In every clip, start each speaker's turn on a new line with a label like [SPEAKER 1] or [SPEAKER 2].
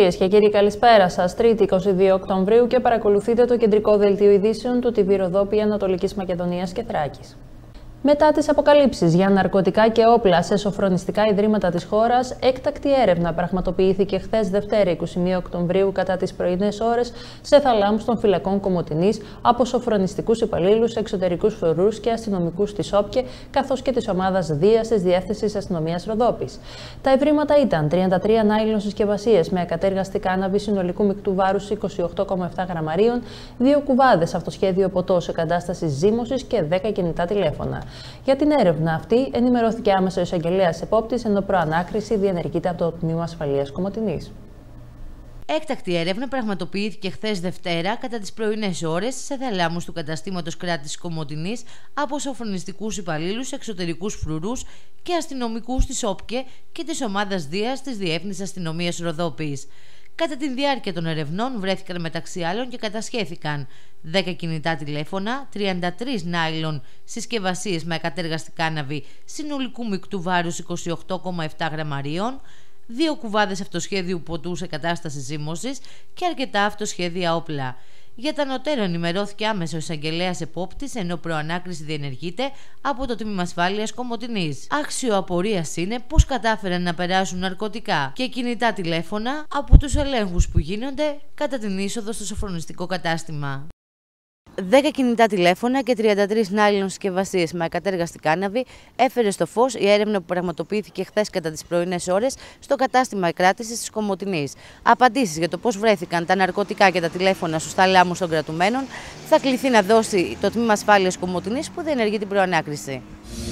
[SPEAKER 1] Κυρίες και κύριοι, καλησπέρα σας. Τρίτη 22 Οκτωβρίου και παρακολουθείτε το κεντρικό δελτίο ειδήσεων του TV Ροδόπη Ανατολικής Μακεδονίας και Θράκης. Μετά τις αποκαλύψεις για ναρκωτικά και όπλα σε σοφρονιστικά ιδρύματα της χώρας, έκτακτη έρευνα πραγματοποιήθηκε χθες Δευτέρα 21 Οκτωβρίου κατά τις πρωινές ώρες σε θαλάμους των φυλακών Κομοτηνής από σοφρονιστικούς υπαλλήλους, εξωτερικούς φρουρούς και αστυνομικούς της ΟΠΚΕ, καθώς και της ομάδας Δίας της Διεύθυνσης Αστυνομίας Ροδόπης. Τα ευρήματα ήταν 33 νάιλον συσκευασίες με ακατέργαστη κάναβη συνολικού μεικτού βάρους 28,7 γραμμαρίων, 2 κουβάδες αυτοσχέδιο ποτό σε κατάσταση ζύμωσης και 10 κινητά τηλέφωνα. Για την έρευνα αυτή ενημερώθηκε άμεσα ο εισαγγελέας επόπτης, ενώ προανάκριση διενεργείται από το Τμήμα Ασφαλείας Κομοτηνής.
[SPEAKER 2] Έκτακτη έρευνα πραγματοποιήθηκε χθες Δευτέρα κατά τις πρωινές ώρες σε θαλάμους του καταστήματος κράτης Κομοτηνής από σοφρονιστικούς υπαλλήλους, εξωτερικούς φρουρούς και αστυνομικούς της ΟΠΚΕ και της ομάδας Δίας της Διεύθυνσης Αστυνομίας Ροδόπης. Κατά τη διάρκεια των ερευνών βρέθηκαν μεταξύ άλλων και κατασχέθηκαν 10 κινητά τηλέφωνα, 33 νάιλον συσκευασίες με ακατέργαστη κάναβη συνολικού μεικτού βάρους 28,7 γραμμαρίων, 2 κουβάδες αυτοσχέδιου ποτού σε κατάσταση ζύμωσης και αρκετά αυτοσχέδια όπλα. Για τα ανωτέρω ενημερώθηκε άμεσα ο εισαγγελέας επόπτης, ενώ προανάκριση διενεργείται από το Τμήμα Ασφάλειας Κομοτηνής. Άξιο απορίας είναι πώς κατάφεραν να περάσουν ναρκωτικά και κινητά τηλέφωνα από τους ελέγχους που γίνονται κατά την είσοδο στο σοφρονιστικό κατάστημα. 10 κινητά τηλέφωνα και 33 νάιλον συσκευασίες με ακατέργαστη κάναβη έφερε στο φως η έρευνα που πραγματοποιήθηκε χθες κατά τις πρωινές ώρες στο κατάστημα εκράτησης της Κομοτηνής. Απαντήσεις για το πώς βρέθηκαν τα ναρκωτικά και τα τηλέφωνα στους θαλάμους των κρατουμένων θα κληθεί να δώσει το Τμήμα Ασφάλειας Κομοτηνής που διενεργεί την προανάκριση.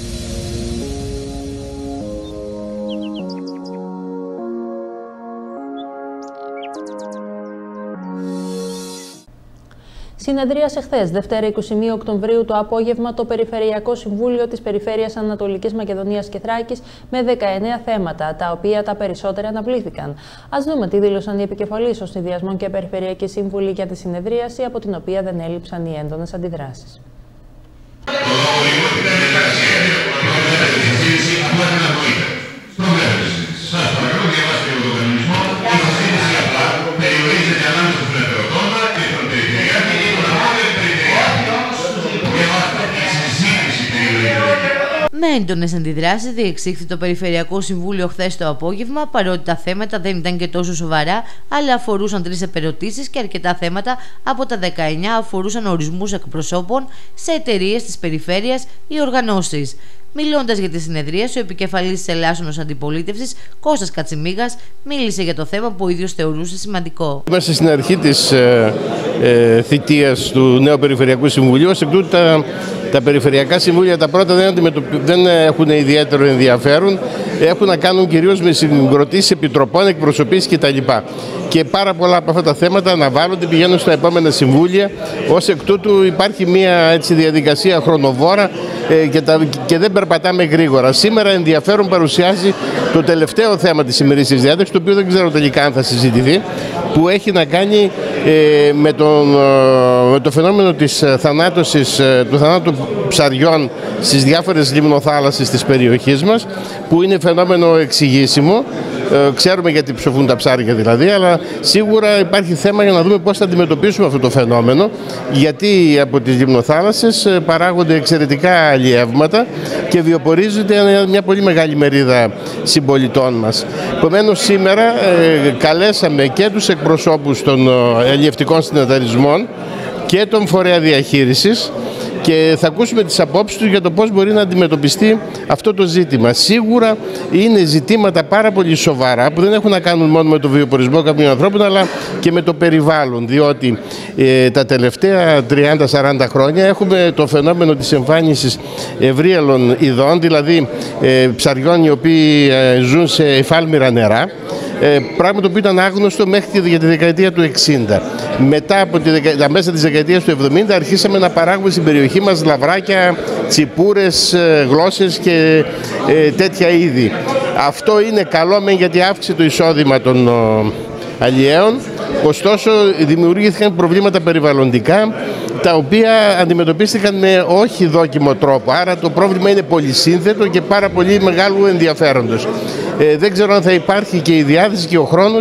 [SPEAKER 1] Συνεδρίασε χθες, Δευτέρα 21 Οκτωβρίου το απόγευμα, το Περιφερειακό Συμβούλιο της Περιφέρειας Ανατολικής Μακεδονίας και Θράκης με 19 θέματα, τα οποία τα περισσότερα αναβλήθηκαν. Ας δούμε τι δήλωσαν οι επικεφαλείς των συνδυασμών και περιφερειακοί σύμβουλοι για τη συνεδρίαση, από την οποία δεν έλειψαν οι έντονες αντιδράσεις.
[SPEAKER 2] Με έντονες αντιδράσεις διεξήχθη το Περιφερειακό Συμβούλιο χθες το απόγευμα, παρότι τα θέματα δεν ήταν και τόσο σοβαρά, αλλά αφορούσαν 3 επερωτήσεις και αρκετά θέματα από τα 19 αφορούσαν ορισμούς εκπροσώπων σε εταιρείες της περιφέρειας ή οργανώσεις. Μιλώντας για τη συνεδρίαση, ο επικεφαλής της Ελλάσσονος Αντιπολίτευσης, Κώστας Κατσιμίγας, μίλησε για το θέμα που ο ίδιος θεωρούσε σημαντικό.
[SPEAKER 3] Είμαστε στην αρχή της θητείας του νέου Περιφερειακού Συμβουλίου, ως εκ τούτου τα περιφερειακά συμβούλια τα πρώτα δεν έχουν ιδιαίτερο ενδιαφέρον, έχουν να κάνουν κυρίως με συγκροτήσεις επιτροπών, εκπροσωπήσεις κτλ. Και πάρα πολλά από αυτά τα θέματα αναβάλλονται, πηγαίνουν στα επόμενα συμβούλια. Ως εκ τούτου υπάρχει μια διαδικασία χρονοβόρα και δεν περπατάμε γρήγορα. Σήμερα ενδιαφέρον παρουσιάζει το τελευταίο θέμα της ημερήσιας διάταξης, το οποίο δεν ξέρω τελικά αν θα συζητηθεί, που έχει να κάνει με το φαινόμενο της θανάτωσης, του θανάτου ψαριών στις διάφορες λιμνοθάλασσες της περιοχής μας, που είναι φαινόμενο εξηγήσιμο. Ξέρουμε γιατί ψοφούν τα ψάρια δηλαδή, αλλά σίγουρα υπάρχει θέμα για να δούμε πώς θα αντιμετωπίσουμε αυτό το φαινόμενο, γιατί από τις λιμνοθάλασσες παράγονται εξαιρετικά αλλιεύματα και βιοπορίζεται μια πολύ μεγάλη μερίδα συμπολιτών μας. Επομένως σήμερα καλέσαμε και τους εκπροσώπους των αλλιευτικών συνεταιρισμών και των φορέα διαχείρισης και θα ακούσουμε τις απόψεις του για το πώς μπορεί να αντιμετωπιστεί αυτό το ζήτημα. Σίγουρα είναι ζητήματα πάρα πολύ σοβαρά που δεν έχουν να κάνουν μόνο με το βιοπορισμό κάποιων ανθρώπων, αλλά και με το περιβάλλον, διότι τα τελευταία 30-40 χρόνια έχουμε το φαινόμενο της εμφάνισης ευρύελων ειδών, δηλαδή ψαριών οι οποίοι ζουν σε υφάλμυρα νερά, πράγμα το οποίο ήταν άγνωστο μέχρι για τη δεκαετία του 60. Μετά από τα μέσα της δεκαετίας του 70 αρχίσαμε να παράγουμε στην περιοχή μας λαβράκια, τσιπούρες, γλώσσες και τέτοια είδη. Αυτό είναι καλό γιατί αύξησε το εισόδημα των αλλιέων, ωστόσο δημιουργήθηκαν προβλήματα περιβαλλοντικά τα οποία αντιμετωπίστηκαν με όχι δόκιμο τρόπο. Άρα το πρόβλημα είναι πολυσύνθετο και πάρα πολύ μεγάλου ενδιαφέροντος. Δεν ξέρω αν θα υπάρχει και η διάθεση και ο χρόνος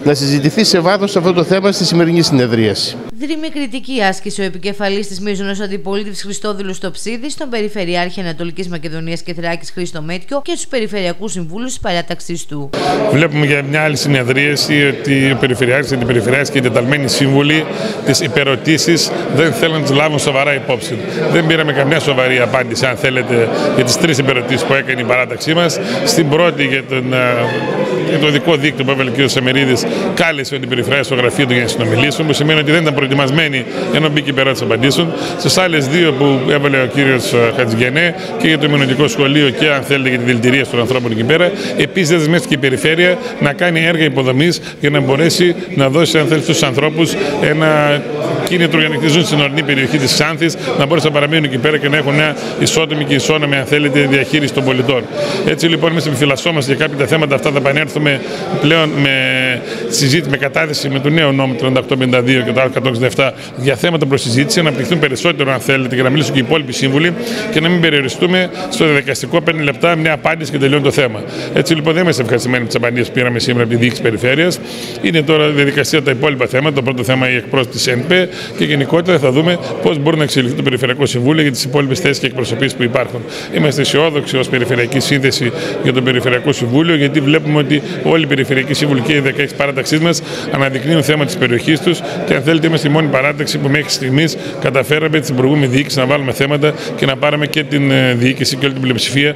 [SPEAKER 3] να συζητηθεί σε βάθος αυτό το θέμα στη σημερινή συνεδρίαση.
[SPEAKER 2] Δρύμη κριτική άσκησε ο επικεφαλής της μείζωνος αντιπολίτευσης Χριστόδουλος Τοψίδης στον Περιφερειάρχη Ανατολικής Μακεδονίας και Θράκης Χρήστο Μέτκιο και στους περιφερειακούς συμβούλους της παράταξής του.
[SPEAKER 4] Βλέπουμε για μια άλλη συνεδρίαση ότι ο Περιφερειάρχης, Αντιπεριφερειάρχης και οι εντεταλμένοι σύμβουλοι τις υπερωτήσεις δεν θέλουν να τις λάβουν σοβαρά υπόψη. Δεν πήραμε καμιά σοβαρή απάντηση, αν θέλετε, για τις 3 υπερωτήσεις που έκανε η παράταξή μας. Στην πρώτη, για το δικό δίκτυο που έβαλε ο κ. Σεμερίδης, κάλεσε ο Αντιπεριφερειάρχης στο γραφείο του για να συνομιλήσουν, που σημαίνει ότι δεν ήταν προετοιμασμένοι ενώ μπήκε η περώτηση να απαντήσουν. Στις άλλες 2 που έβαλε ο κ. Χατζηγενέ και για το ημιονοτικό σχολείο και, αν θέλετε, για τη δηλητηρία των ανθρώπων εκεί πέρα, επίσης δεσμεύτηκε η Περιφέρεια να κάνει έργα υποδομής για να μπορέσει να δώσει, αν θέλετε, στους ανθρώπους ένα κίνητρο για να ζουν στην ορεινή περιοχή της Ξάνθης, να μπορέσουν να παραμείνουν εκεί πέρα και να έχουν μια ισότιμη και ισόνομη, αν θέλετε, διαχείριση των πολιτών. Έτσι λοιπόν, εμείς επιφυλασσόμαστε για κάποια τα θέματα αυτά. Θα επανέλθουμε πλέον με κατάθεση με το νέο νόμο 3852 και το άρθρο 167 για θέματα προς συζήτηση, να αναπτυχθούν περισσότερο, αν θέλετε, και να μιλήσουν και οι υπόλοιποι σύμβουλοι και να μην περιοριστούμε στο διαδικαστικό 5 λεπτά, μια απάντηση και τελειώνει το θέμα. Έτσι λοιπόν, δεν είμαστε ευχαριστημένοι με τις απαντήσεις που πήραμε σήμερα από τη διοίκηση Περιφέρειας. Είναι τώρα διαδικασία τα υπόλοιπα θέματα. Το πρώτο θέμα η εκπρόσωπη της ΕΝΠΕ και γενικότερα θα δούμε πώς μπορεί να εξελιχθεί το Περιφερειακό Συμβούλιο για τις υπόλοιπες θέσεις και εκπροσωπήσεις που υπάρχουν. Είμαστε αισιόδοξοι ως Περιφερειακή Σύνθεση για το Περιφερειακό Συμβούλιο, γιατί βλέπουμε ότι όλοι οι Περιφερειακοί Σύμβουλοι και οι 16 παράταξής μας αναδεικνύουν θέμα της περιοχής τους και, αν θέλετε, είμαστε η μόνη παράταξη που μέχρι στιγμής καταφέραμε την προηγούμενη διοίκηση να βάλουμε θέματα και να πάρουμε και την διοίκηση και όλη την πλειοψηφία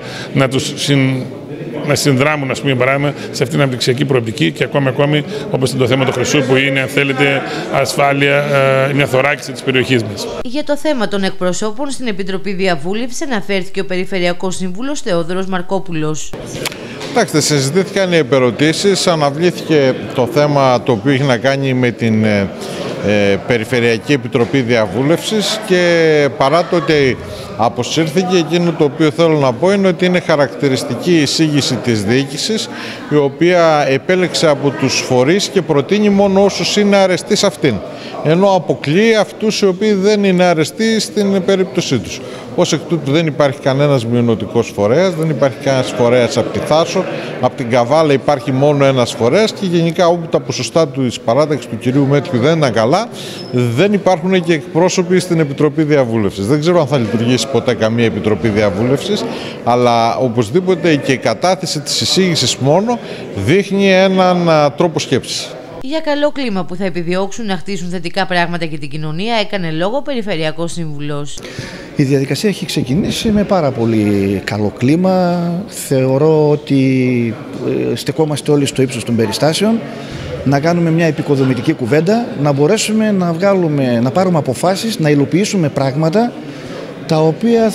[SPEAKER 4] να συνδράμουν, ας πούμε, παράδειγμα, σε αυτήν την αναπτυξιακή προοπτική και ακόμη, όπως είναι το θέμα του χρυσού, που είναι, αν θέλετε, ασφάλεια, μια θωράκιση της περιοχής μας.
[SPEAKER 2] Για το θέμα των εκπροσώπων στην Επιτροπή Διαβούλευσης αναφέρθηκε ο Περιφερειακός Σύμβουλος Θεόδωρος Μαρκόπουλος.
[SPEAKER 5] Κοιτάξτε, συζητήθηκαν οι επερωτήσεις, αναβλήθηκε το θέμα το οποίο έχει να κάνει με την Περιφερειακή Επιτροπή Διαβούλευσης και παρά το ότι αποσύρθηκε, εκείνο το οποίο θέλω να πω είναι ότι είναι χαρακτηριστική η εισήγηση της διοίκησης, η οποία επέλεξε από τους φορείς και προτείνει μόνο όσους είναι αρεστοί σε αυτήν, ενώ αποκλείει αυτούς οι οποίοι δεν είναι αρεστοί στην περίπτωσή τους. Ως εκ τούτου δεν υπάρχει κανένας μειονοτικός φορέας, δεν υπάρχει κανένας φορέας από τη Θάσο, από την Καβάλα υπάρχει μόνο ένας φορέας και γενικά όπου τα ποσοστά της παράταξης του κυρίου Μέτκιου δεν ήταν καλά, δεν υπάρχουν και εκπρόσωποι στην Επιτροπή Διαβούλευσης. Δεν ξέρω αν θα λειτουργήσει ποτέ καμία Επιτροπή Διαβούλευσης, αλλά οπωσδήποτε και η κατάθεση της εισήγησης μόνο δείχνει έναν τρόπο σκέψης.
[SPEAKER 2] Για καλό κλίμα που θα επιδιώξουν να χτίσουν θετικά πράγματα για την κοινωνία, έκανε λόγο ο Περιφερειακός Σύμβουλος.
[SPEAKER 6] Η διαδικασία έχει ξεκινήσει με πάρα πολύ καλό κλίμα. Θεωρώ ότι στεκόμαστε όλοι στο ύψος των περιστάσεων, να κάνουμε μια επικοδομητική κουβέντα, να μπορέσουμε να πάρουμε αποφάσεις, να υλοποιήσουμε πράγματα τα οποία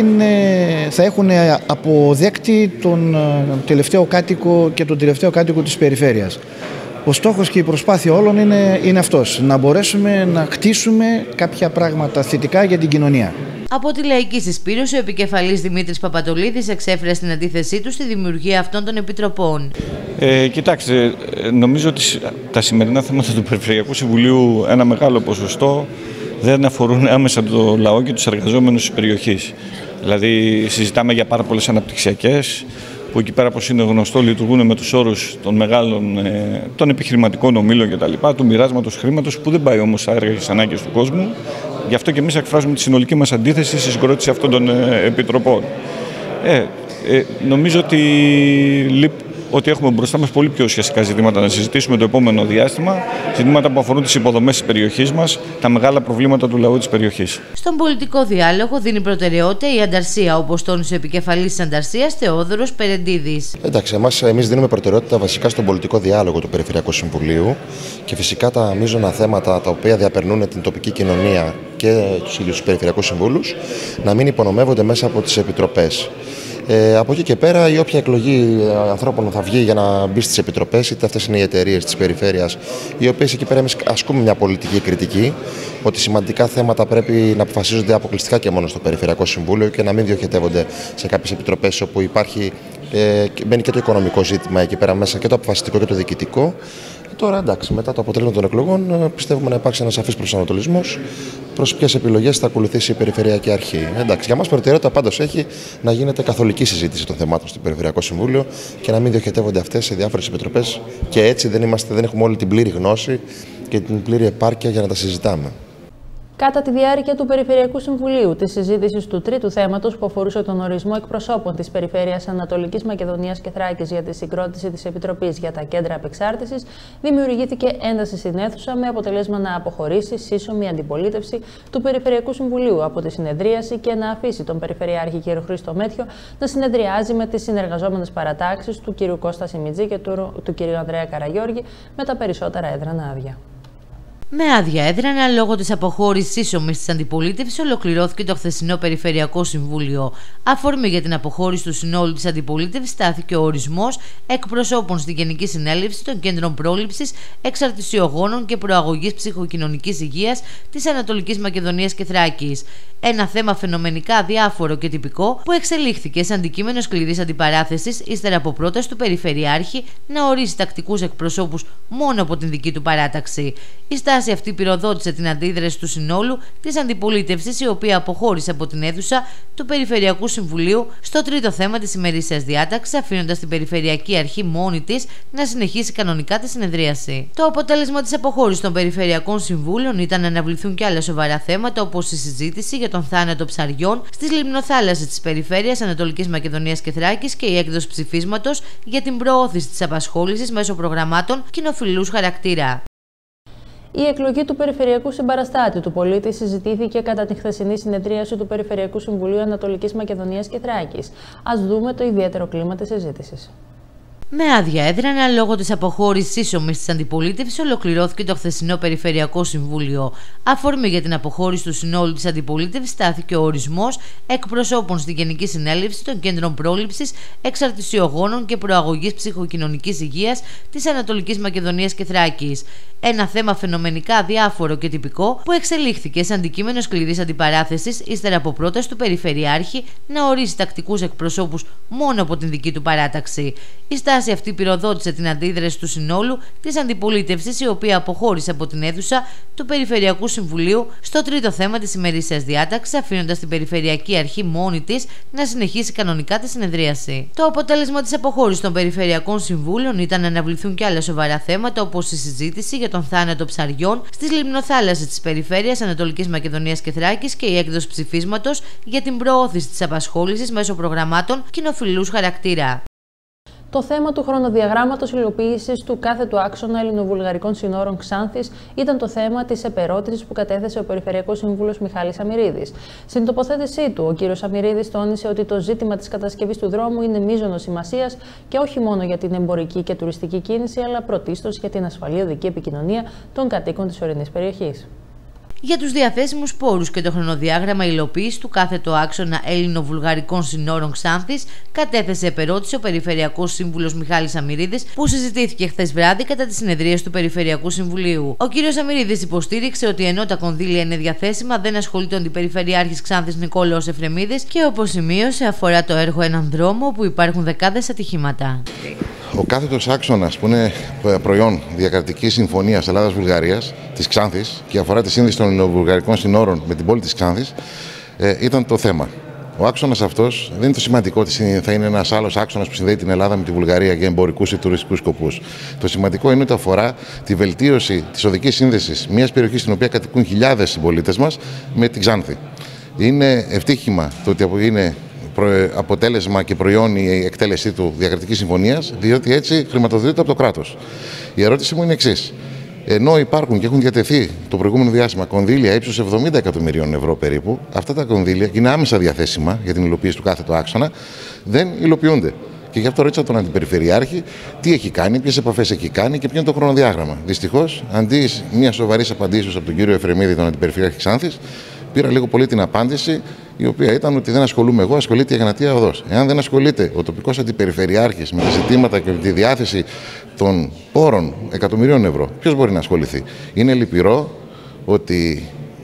[SPEAKER 6] θα έχουν αποδέκτη τον τελευταίο κάτοικο και τον τελευταίο κάτοικο της περιφέρειας. Ο στόχος και η προσπάθεια όλων είναι αυτός, να μπορέσουμε να χτίσουμε κάποια πράγματα θετικά για την κοινωνία.
[SPEAKER 2] Από τη Λαϊκή Συσπήρωση, ο επικεφαλής Δημήτρης Παπατολίδης εξέφρασε την αντίθεσή του στη δημιουργία αυτών των επιτροπών.
[SPEAKER 7] Κοιτάξτε, νομίζω ότι τα σημερινά θέματα του Περιφερειακού Συμβουλίου ένα μεγάλο ποσοστό δεν αφορούν άμεσα το λαό και τους εργαζόμενους της περιοχής. Δηλαδή συζητάμε για πάρα πολλές αναπτυξιακές, που εκεί πέρα, όπως είναι γνωστό, λειτουργούν με τους όρους των μεγάλων των επιχειρηματικών ομίλων κτλ., του μοιράσματος χρήματος, που δεν πάει όμως στα έργα και στις ανάγκες του κόσμου. Γι' αυτό και εμείς εκφράζουμε τη συνολική μας αντίθεση στη συγκρότηση αυτών των επιτροπών. Νομίζω ότι έχουμε μπροστά μας πολύ πιο ουσιαστικά ζητήματα να συζητήσουμε το επόμενο διάστημα, ζητήματα που αφορούν τις υποδομές της περιοχής μας, τα μεγάλα προβλήματα του λαού της περιοχής.
[SPEAKER 2] Στον πολιτικό διάλογο δίνει προτεραιότητα η ανταρσία, όπως τόνισε ο επικεφαλής της ανταρσίας Θεόδωρος Περεντίδης.
[SPEAKER 8] Εντάξει, εμείς δίνουμε προτεραιότητα βασικά στον πολιτικό διάλογο του Περιφερειακού Συμβουλίου και φυσικά τα μείζωνα θέματα τα οποία διαπερνούν την τοπική κοινωνία και τους ίδιους τους Περιφερειακούς Συμβούλους να μην υπονομεύονται μέσα από τις επιτροπές. Από εκεί και πέρα, η όποια εκλογή ανθρώπων θα βγει για να μπει στις επιτροπές, είτε αυτές είναι οι εταιρείες της περιφέρειας, οι οποίες εκεί πέρα εμείς ασκούμε μια πολιτική κριτική, ότι σημαντικά θέματα πρέπει να αποφασίζονται αποκλειστικά και μόνο στο Περιφερειακό Συμβούλιο και να μην διοχετεύονται σε κάποιες επιτροπές όπου μπαίνει και το οικονομικό ζήτημα εκεί πέρα μέσα και το αποφασιστικό και το διοικητικό. Τώρα εντάξει, μετά το αποτέλεσμα των εκλογών πιστεύουμε να υπάρξει ένας σαφής προσανατολισμός προς ποιες επιλογές θα ακολουθήσει η Περιφερειακή Αρχή. Εντάξει, για μας προτεραιότητα πάντως έχει να γίνεται καθολική συζήτηση των θεμάτων στο Περιφερειακό Συμβούλιο και να μην διοχετεύονται αυτές σε διάφορες επιτροπές και έτσι δεν έχουμε όλη την πλήρη γνώση και την πλήρη επάρκεια για να τα συζητάμε.
[SPEAKER 1] Κατά τη διάρκεια του Περιφερειακού Συμβουλίου, τη συζήτηση του τρίτου θέματος που αφορούσε τον ορισμό εκπροσώπων της Περιφέρειας Ανατολικής Μακεδονίας και Θράκης για τη συγκρότηση της Επιτροπής για τα Κέντρα Απεξάρτησης, δημιουργήθηκε ένταση στην αίθουσα με αποτέλεσμα να αποχωρήσει σύσσωμη αντιπολίτευση του Περιφερειακού Συμβουλίου από τη συνεδρίαση και να αφήσει τον Περιφερειάρχη κ. Χρήστο Μέτιο να συνεδριάζει με τις συνεργαζόμενες παρατάξεις του κ. Κώστα Σιμιτζή και του κ. Ανδρέα Καραγιώργη με τα περισσότερα έδρανα άδεια.
[SPEAKER 2] Με άδεια έδρανα, λόγω της αποχώρησης σύσσωμης της αντιπολίτευσης, ολοκληρώθηκε το χθεσινό Περιφερειακό Συμβούλιο. Αφορμή για την αποχώρηση του συνόλου της αντιπολίτευσης στάθηκε ο ορισμός εκπροσώπων στη Γενική Συνέλευση των Κέντρων Πρόληψης, Εξαρτησιογόνων και Προαγωγής Ψυχοκοινωνικής Υγείας της Ανατολικής Μακεδονίας και Θράκης. Ένα θέμα φαινομενικά αδιάφορο και τυπικό που εξελίχθηκε σε αντικείμενο σκληρής αντιπαράθεσης ύστερα από πρόταση του Περιφερειάρχη να ορίσει τακτικούς εκπροσώπους μόνο από την δική του παράταξη. Η στάση αυτή πυροδότησε την αντίδραση του συνόλου της αντιπολίτευσης, η οποία αποχώρησε από την αίθουσα του Περιφερειακού Συμβουλίου στο τρίτο θέμα της ημερήσιας διάταξης, αφήνοντας την Περιφερειακή Αρχή μόνη της να συνεχίσει κανονικά τη συνεδρίαση. Το αποτέλεσμα της αποχώρησης των Περιφερειακών Συμβούλων ήταν να αναβληθούν και άλλα σοβαρά θέματα, όπως η συζήτηση για τον θάνατο ψαριών στις λιμνοθάλασσες της Περιφέρειας Ανατολικής Μακεδονίας και Θράκης και η έκδοση ψηφίσματος για την προώθηση της απασχόλησης μέσω προγραμμάτων κοινοφιλούς χαρακτήρα.
[SPEAKER 1] Η εκλογή του Περιφερειακού Συμπαραστάτη του Πολίτη συζητήθηκε κατά τη χθεσινή συνεδρίαση του Περιφερειακού Συμβουλίου Ανατολικής Μακεδονίας και Θράκης. Ας δούμε το ιδιαίτερο κλίμα της συζήτησης.
[SPEAKER 2] Με άδεια έδρανα, λόγω της αποχώρησης σύσσωμης της αντιπολίτευσης, ολοκληρώθηκε το χθεσινό Περιφερειακό Συμβούλιο. Αφορμή για την αποχώρηση του συνόλου της αντιπολίτευσης στάθηκε ο ορισμός εκπροσώπων στη Γενική Συνέλευση των Κέντρων Πρόληψης, Εξαρτησιογόνων και Προαγωγής Ψυχοκοινωνικής Υγείας της Ανατολικής Μακεδονίας και Θράκης. Ένα θέμα φαινομενικά αδιάφορο και τυπικό που εξελίχθηκε σε αντικείμενο σκληρής αντιπαράθεσης ύστερα από πρόταση του Περιφερειάρχη να ορίσει τακτικούς εκπροσώπους μόνο από την δική του παράταξη. Η στάση αυτή πυροδότησε την αντίδραση του συνόλου της αντιπολίτευσης, η οποία αποχώρησε από την αίθουσα του Περιφερειακού Συμβουλίου στο τρίτο θέμα της ημερήσιας διάταξης, αφήνοντας την Περιφερειακή Αρχή μόνη της να συνεχίσει κανονικά τη συνεδρίαση. Το αποτέλεσμα της αποχώρησης των Περιφερειακών Συμβούλων ήταν να αναβληθούν και άλλα σοβαρά θέματα, όπως η συζήτηση για τον θάνατο ψαριών στις λιμνοθάλασσες της Περιφέρειας Ανατολικής Μακεδονίας και Θράκης και η έκδοση ψηφίσματος για την προώθηση της απασχόλησης μέσω προγραμμάτων κοινοφιλούς χαρακτήρα.
[SPEAKER 1] Το θέμα του χρονοδιαγράμματος υλοποίησης του κάθετου άξονα ελληνοβουλγαρικών συνόρων Ξάνθης ήταν το θέμα της επερώτησης που κατέθεσε ο Περιφερειακός Σύμβουλος Μιχάλης Αμυρίδης. Στην τοποθέτησή του, ο κ. Αμυρίδης τόνισε ότι το ζήτημα της κατασκευής του δρόμου είναι μείζωνος σημασίας και όχι μόνο για την εμπορική και τουριστική κίνηση, αλλά πρωτίστως για την ασφαλή οδική επικοινωνία των κατοίκων της ορεινής περιοχής.
[SPEAKER 2] Για τους διαθέσιμους πόρους και το χρονοδιάγραμμα υλοποίησης του κάθετου άξονα Έλληνο-Βουλγαρικών συνόρων Ξάνθης, κατέθεσε επερώτηση ο Περιφερειακός Σύμβουλος Μιχάλης Αμυρίδης, που συζητήθηκε χθες βράδυ κατά τη συνεδρίαση του Περιφερειακού Συμβουλίου. Ο κ. Αμυρίδης υποστήριξε ότι ενώ τα κονδύλια είναι διαθέσιμα, δεν ασχολείται ο Αντιπεριφερειάρχης Ξάνθης Νικόλαος Εφρεμίδης και, όπως σημείωσε, αφορά το έργο έναν δρόμο όπου υπάρχουν δεκάδες ατυχήματα.
[SPEAKER 9] Ο κάθετος άξονας, που είναι προϊόν διακρατικής συμφωνίας Ελλάδας-Βουλγαρίας της Ξάνθης και αφορά τη σύνδεση των ελληνοβουλγαρικών συνόρων με την πόλη της Ξάνθης, ήταν το θέμα. Ο άξονας αυτός δεν είναι το σημαντικό ότι θα είναι ένας άλλος άξονας που συνδέει την Ελλάδα με τη Βουλγαρία για εμπορικούς ή τουριστικούς σκοπούς. Το σημαντικό είναι ότι αφορά τη βελτίωση της οδικής σύνδεσης μιας περιοχής στην οποία κατοικούν χιλιάδες συμπολίτες μας με την Ξάνθη. Είναι ευτύχημα το ότι είναι αποτέλεσμα και προϊόν η εκτέλεσή του διακρατικής συμφωνίας, διότι έτσι χρηματοδοτείται από το κράτος. Η ερώτηση μου είναι εξής. Ενώ υπάρχουν και έχουν διατεθεί το προηγούμενο διάστημα κονδύλια ύψους 70 εκατομμυρίων ευρώ περίπου, αυτά τα κονδύλια είναι άμεσα διαθέσιμα για την υλοποίηση του κάθετου άξονα, δεν υλοποιούνται. Και γι' αυτό ρώτησα τον Αντιπεριφερειάρχη τι έχει κάνει, ποιες επαφές έχει κάνει και ποιο είναι το χρονοδιάγραμμα. Δυστυχώς, αντί μια σοβαρή απαντήσεως από τον κύριο Εφρεμίδη, τον Αντιπεριφερειάρχη Ξάνθης, πήρα λίγο πολύ την απάντηση, η οποία ήταν ότι δεν ασχολούμαι εγώ, ασχολείται η Εγνατία Οδός. Εάν δεν ασχολείται ο τοπικός αντιπεριφερειάρχης με τα ζητήματα και με τη διάθεση των πόρων εκατομμυρίων ευρώ, ποιος μπορεί να ασχοληθεί? Είναι λυπηρό ότι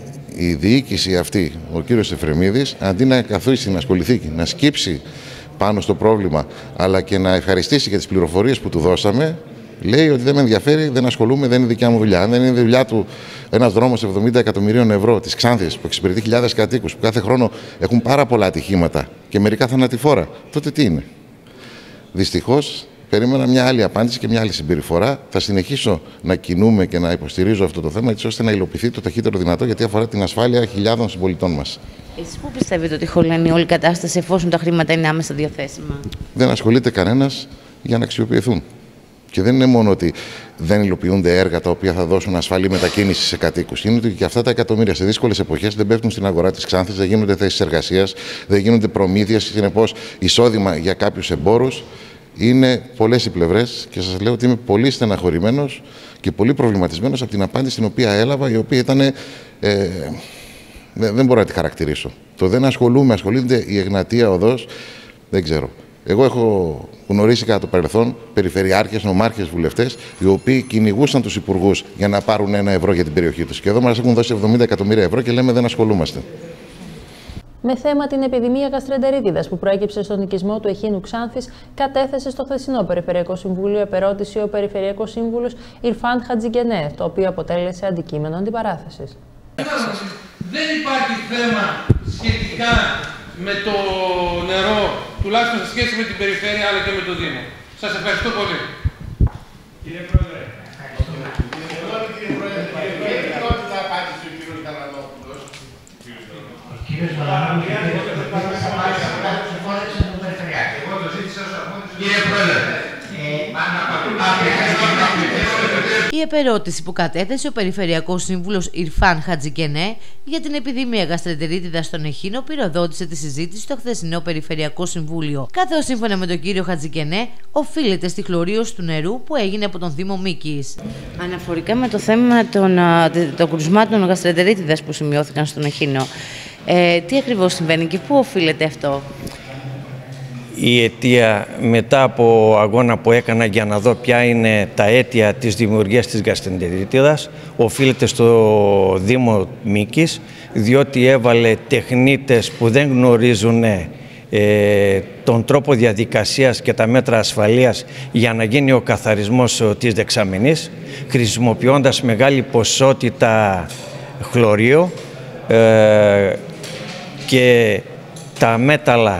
[SPEAKER 9] η διοίκηση αυτή, ο κύριος Εφρεμίδης, αντί να καθίσει να ασχοληθεί, να σκύψει πάνω στο πρόβλημα, αλλά και να ευχαριστήσει για τις πληροφορίες που του δώσαμε, Λέει ότι δεν με ενδιαφέρει, δεν ασχολούμαι, δεν είναι δικιά μου δουλειά. Αν δεν είναι δουλειά του ένας δρόμος 70 εκατομμυρίων ευρώ της Ξάνθης που εξυπηρετεί χιλιάδες κατοίκους, που κάθε χρόνο έχουν πάρα πολλά ατυχήματα και μερικά θανατηφόρα, τότε τι είναι? Δυστυχώς, περίμενα μια άλλη απάντηση και μια άλλη συμπεριφορά. Θα συνεχίσω να κινούμε και να υποστηρίζω αυτό το θέμα, έτσι ώστε να υλοποιηθεί το ταχύτερο δυνατό, γιατί αφορά την ασφάλεια χιλιάδων συμπολιτών μας.
[SPEAKER 2] Εσείς πού πιστεύετε ότι χωλαίνει όλη η κατάσταση εφόσον τα χρήματα είναι άμεσα διαθέσιμα?
[SPEAKER 9] Δεν ασχολείται κανένας για να αξιοποιηθούν. Και δεν είναι μόνο ότι δεν υλοποιούνται έργα τα οποία θα δώσουν ασφαλή μετακίνηση σε κατοίκους. Είναι ότι και αυτά τα εκατομμύρια σε δύσκολες εποχές δεν πέφτουν στην αγορά της Ξάνθης, δεν γίνονται θέσεις εργασίας, δεν γίνονται προμήθειες, συνεπώς εισόδημα για κάποιους εμπόρους. Είναι πολλές οι πλευρές και σας λέω ότι είμαι πολύ στεναχωρημένος και πολύ προβληματισμένος από την απάντηση την οποία έλαβα, η οποία ήταν. Δεν μπορώ να τη χαρακτηρίσω. Το δεν ασχολείται η Εγνατία Οδός, δεν ξέρω. Εγώ έχω γνωρίσει κατά το παρελθόν περιφερειάρχες, νομάρχες, βουλευτές, οι οποίοι κυνηγούσαν τους υπουργούς για να πάρουν 1 ευρώ για την περιοχή τους. Και εδώ μας έχουν δώσει 70 εκατομμύρια ευρώ και λέμε δεν ασχολούμαστε.
[SPEAKER 1] Με θέμα την επιδημία γαστρεντερίτιδας που προέκυψε στον οικισμό του Εχίνου Ξάνθης, κατέθεσε στο χθεσινό Περιφερειακό Συμβούλιο επερώτηση ο Περιφερειακός Σύμβουλος Ιρφάν Χατζικενέ, το οποίο αποτέλεσε αντικείμενο αντιπαράθεσης.
[SPEAKER 10] Δεν υπάρχει θέμα σχετικά με το νερό, τουλάχιστον σε σχέση με την περιφέρεια αλλά και με το Δήμο. Σας ευχαριστώ πολύ. Κύριε Πρόεδρε,
[SPEAKER 2] η επερώτηση που κατέθεσε ο Περιφερειακός Σύμβουλος Ιρφάν Χατζικενέ για την επιδημία γαστρεντερίτιδας στον Εχίνο πυροδότησε τη συζήτηση στο χθεσινό Περιφερειακό Συμβούλιο. Καθώς σύμφωνα με τον κύριο Χατζικενέ, οφείλεται στη χλωρίωση του νερού που έγινε από τον Δήμο Μίκης. Αναφορικά με το θέμα των κρουσμάτων γαστρεντερίτιδας που σημειώθηκαν στον Εχίνο, τι ακριβώς συμβαίνει και πού οφείλεται αυτό?
[SPEAKER 11] Η αιτία, μετά από αγώνα που έκανα για να δω ποια είναι τα αίτια της δημιουργίας της γαστρεντερίτιδας, οφείλεται στο Δήμο Μίκης, διότι έβαλε τεχνίτες που δεν γνωρίζουν τον τρόπο διαδικασίας και τα μέτρα ασφαλείας για να γίνει ο καθαρισμός της δεξαμενής, χρησιμοποιώντας μεγάλη ποσότητα χλωρίου και τα μέταλλα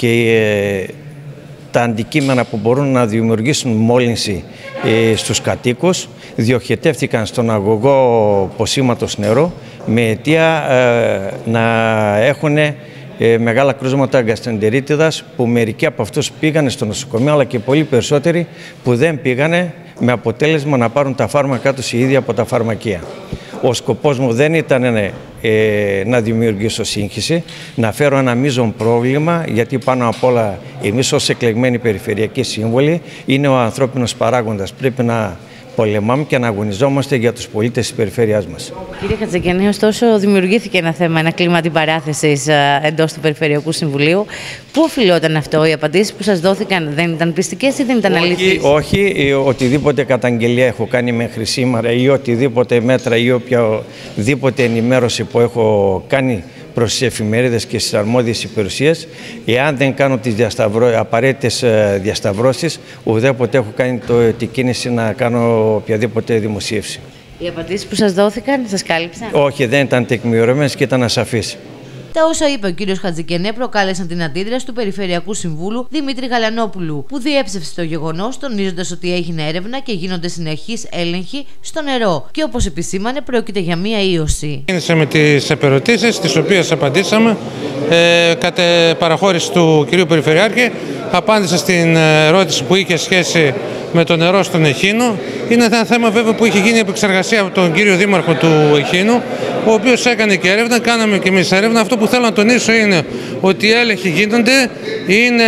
[SPEAKER 11] και τα αντικείμενα που μπορούν να δημιουργήσουν μόλυνση στους κατοίκους διοχετεύτηκαν στον αγωγό ποσήματος νερού με αιτία να έχουν μεγάλα κρούσματα γαστρεντερίτιδας, που μερικοί από αυτούς πήγανε στο νοσοκομείο αλλά και πολύ περισσότεροι που δεν πήγανε, με αποτέλεσμα να πάρουν τα φάρμακά τους οι ίδιοι από τα φαρμακεία. Ο σκοπός μου δεν ήταν να δημιουργήσω σύγχυση, να φέρω ένα μείζον πρόβλημα, γιατί πάνω απ' όλα εμείς ως εκλεγμένοι περιφερειακοί σύμβουλοι είναι ο ανθρώπινος παράγοντας. Πρέπει να πολεμάμε και να αγωνιζόμαστε για τους πολίτες της περιφέρειάς μας.
[SPEAKER 2] Κύριε Χατζικενέ, ωστόσο δημιουργήθηκε ένα κλίμα αντιπαράθεσης εντός του Περιφερειακού Συμβουλίου. Πού οφειλόταν αυτό? Οι απαντήσεις που σας δόθηκαν δεν ήταν πιστικές ή δεν ήταν αληθείς?
[SPEAKER 11] Όχι, οτιδήποτε καταγγελία έχω κάνει μέχρι σήμερα ή οτιδήποτε μέτρα ή οποιαδήποτε ενημέρωση που έχω κάνει προς τις εφημερίδες και στις αρμόδιες υπηρεσίες, εάν δεν κάνω τις απαραίτητες διασταυρώσεις, ουδέποτε έχω κάνει την κίνηση να κάνω οποιαδήποτε δημοσίευση.
[SPEAKER 2] Οι απαντήσεις που σας δόθηκαν σας κάλυψαν?
[SPEAKER 11] Όχι, δεν ήταν τεκμηριωμένες και ήταν ασαφείς.
[SPEAKER 2] Τα όσα είπε ο κύριος Χατζικενέ προκάλεσαν την αντίδραση του Περιφερειακού Συμβούλου Δημήτρη Γαλανόπουλου, που διέψευσε το γεγονός, τονίζοντας ότι έγινε έρευνα και γίνονται συνεχείς έλεγχοι στο νερό και, όπως επισήμανε, πρόκειται για μία ίωση.
[SPEAKER 10] Ξεκίνησα με τις επερωτήσεις, τις οποίες απαντήσαμε. Κατ' παραχώρηση του κυρίου Περιφερειάρχη, απάντησα στην ερώτηση που είχε σχέση με το νερό στον Εχίνο. Είναι ένα θέμα βέβαια που είχε γίνει επεξεργασία από τον κύριο Δήμαρχο του Εχίνου, ο οποίος έκανε και έρευνα, κάναμε και εμείς έρευνα. Αυτό που θέλω να τονίσω είναι ότι οι έλεγχοι γίνονται, είναι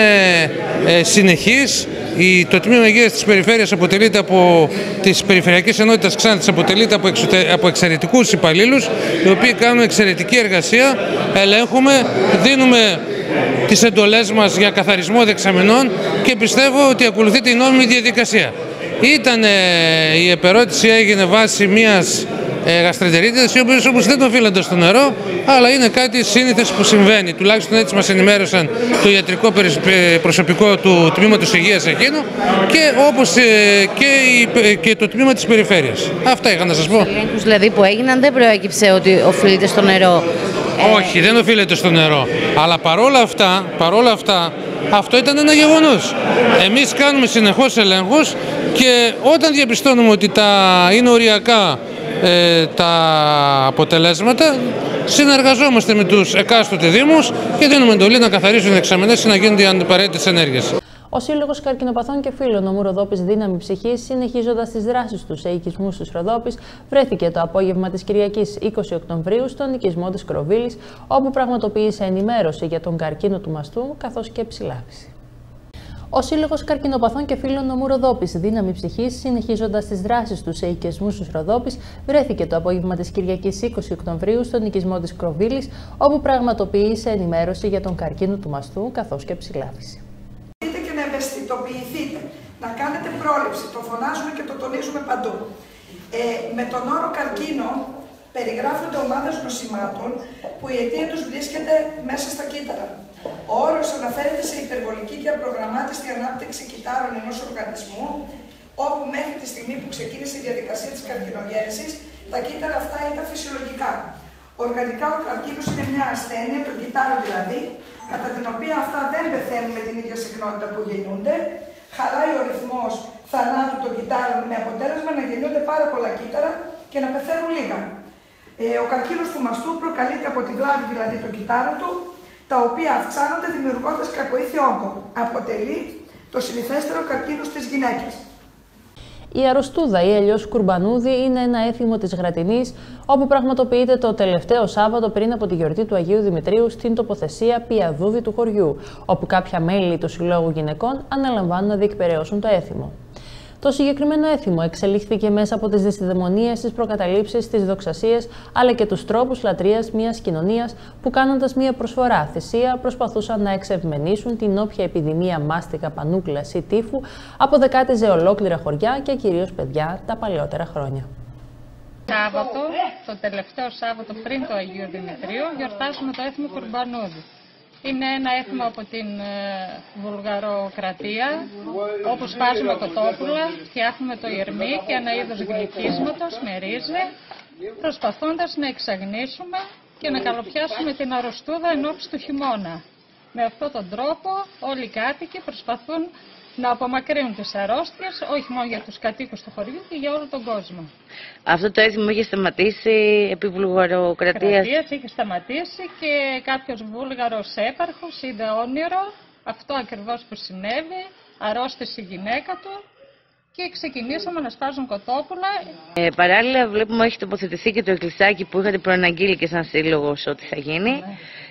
[SPEAKER 10] συνεχείς. Το Τμήμα Υγείας της Περιφέρειας αποτελείται από τις Περιφερειακές Ενότητες Ξάνθης, αποτελείται από εξαιρετικούς υπαλλήλους, οι οποίοι κάνουν εξαιρετική εργασία, ελέγχουμε, δίνουμε τις εντολές μας για καθαρισμό δεξαμενών και πιστεύω ότι ακολουθείται η νόμιμη διαδικασία. Η επερώτηση έγινε βάσει μιας γαστρεντερίτιδες, οι οποίες όμως δεν οφείλονται στο νερό, αλλά είναι κάτι σύνηθες που συμβαίνει. Τουλάχιστον έτσι μας ενημέρωσαν το ιατρικό προσωπικό του Τμήματος Υγείας εκείνου και όπως και το τμήμα της περιφέρειας. Αυτά είχα να σας πω.
[SPEAKER 2] Ελέγχους δηλαδή που έγιναν δεν προέκυψε ότι οφείλεται στο νερό.
[SPEAKER 10] Όχι, δεν οφείλεται στο νερό. Αλλά παρόλα αυτά, αυτό ήταν ένα γεγονός. Εμείς κάνουμε συνεχώς ελέγχους και όταν διαπιστώνουμε ότι είναι οριακά τα αποτελέσματα, συνεργαζόμαστε με τους εκάστοτε δήμους και δίνουμε εντολή να καθαρίσουν οι δεξαμενές ή να γίνονται οι απαραίτητες ενέργειες.
[SPEAKER 1] Ο Σύλλογος Καρκινοπαθών και Φίλων Ομού Ροδόπης Δύναμη Ψυχής, συνεχίζοντας τις δράσεις του σε οικισμούς της Ροδόπης, βρέθηκε το απόγευμα της Κυριακής 20 Οκτωβρίου στον οικισμό της Κροβίλης, όπου πραγματοποίησε ενημέρωση για τον καρκίνο του μαστού καθώς και ψηλάφιση. Ο Σύλλογος Καρκινοπαθών και Φίλων Ομού Ροδόπης Δύναμη Ψυχής, συνεχίζοντας τις δράσεις του σε οικισμούς της Ροδόπης, βρέθηκε το απόγευμα της Κυριακής 20 Οκτωβρίου στον οικισμό της Κροβίλης, όπου πραγματοποίησε ενημέρωση για τον καρκίνο του μαστού καθώς και ψηλάφιση.
[SPEAKER 12] Και να ευαισθητοποιηθείτε, να κάνετε πρόληψη, το φωνάζουμε και το τονίζουμε παντού. Με τον όρο καρκίνο περιγράφονται ομάδες νοσημάτων που η αιτία τους βρίσκεται μέσα στα κύτταρα. Ο όρος αναφέρεται σε υπερβολική και απρογραμμάτιστη ανάπτυξη κυττάρων ενός οργανισμού, όπου μέχρι τη στιγμή που ξεκίνησε η διαδικασία της καρκινογέννησης, τα κύτταρα αυτά ήταν φυσιολογικά. Οργανικά ο καρκίνος είναι μια ασθένεια, των κυττάρων δηλαδή, κατά την οποία αυτά δεν πεθαίνουν με την ίδια συχνότητα που γεννούνται, χαλάει ο ρυθμός θανάτου των κυττάρων με αποτέλεσμα να γεννιούνται πάρα πολλά κύτταρα και να πεθαίνουν λίγα. Ο καρκίνος του μαστού προκαλείται από τη βλάβη δηλαδή των κυττάρων του, τα οποία αυξάνονται δημιουργώντας κακοήθεια όγκων. Αποτελεί το συνηθέστερο καρκίνο στις γυναίκες.
[SPEAKER 1] Η αρρωστούδα ή αλλιώς κουρμπανούδη είναι ένα έθιμο της Γρατινής, όπου πραγματοποιείται το τελευταίο Σάββατο πριν από τη γιορτή του Αγίου Δημητρίου στην τοποθεσία Πιαδούδη του χωριού, όπου κάποια μέλη του Συλλόγου Γυναικών αναλαμβάνουν να διεκπεραιώσουν το έθιμο. Το συγκεκριμένο έθιμο εξελίχθηκε μέσα από τις δυσιδαιμονίες, τις προκαταλήψεις, τις δοξασίες, αλλά και τους τρόπους λατρείας μιας κοινωνίας που, κάνοντας μια προσφορά θυσία, προσπαθούσαν να εξευμενήσουν την όποια επιδημία μάστιγα, πανούκλας ή τύφου αποδεκάτιζε ολόκληρα χωριά και κυρίως παιδιά τα παλαιότερα χρόνια.
[SPEAKER 13] Σάββατο, το τελευταίο Σάββατο πριν το Αγίου Δημητρίου, γιορτάζουμε το έθιμο Κουρμπανούδη. Είναι ένα έθιμο από την Βουλγαροκρατία, όπου σπάζουμε κοτόπουλα, φτιάχνουμε το ιρμί και ένα είδος γλυκίσματος με ρύζι, προσπαθώντας να εξαγνίσουμε και να καλοπιάσουμε την αρρωστούδα ενώπιση του χειμώνα. Με αυτόν τον τρόπο όλοι οι κάτοικοι προσπαθούν να απομακρύνουν τις αρρώστιες, όχι μόνο για τους κατοίκους του χωριού και για όλο τον κόσμο.
[SPEAKER 2] Αυτό το έθιμο είχε σταματήσει επί Βουλγαροκρατίας.
[SPEAKER 13] Είχε σταματήσει και κάποιος Βούλγαρος έπαρχος είδε όνειρο, αυτό ακριβώς που συνέβη, αρρώστησε η γυναίκα του και ξεκινήσαμε να σπάζουν κοτόπουλα.
[SPEAKER 2] Παράλληλα βλέπουμε έχει τοποθετηθεί και το εκκλησάκι που είχατε προαναγγείλει και σαν σύλλογος ότι θα γίνει. Ναι.